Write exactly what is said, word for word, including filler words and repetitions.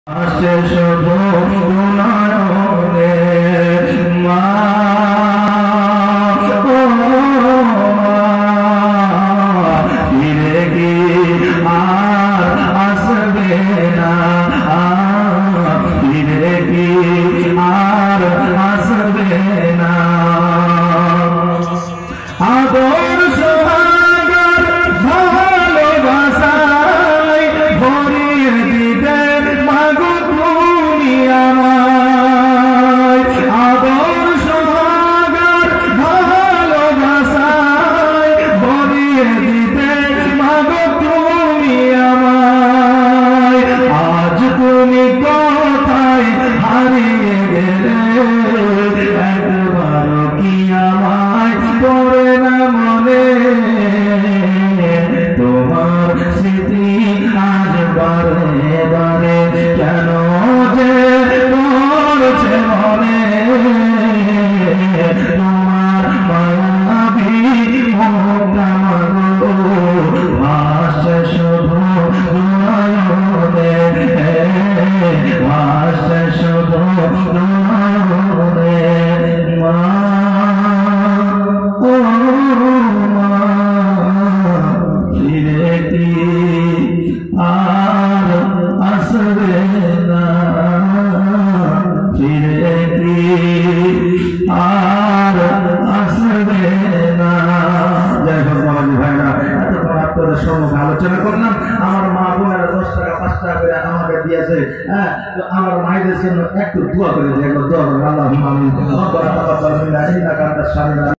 আলোচনা করলাম। আমার মা বোনেরা দশ টাকা পাঁচ টাকা করে আমাকে দিয়েছে। হ্যাঁ, তো আমার মায়েদের জন্য একটু দোয়া করে দেয়, দোয়া করে আল্লাহ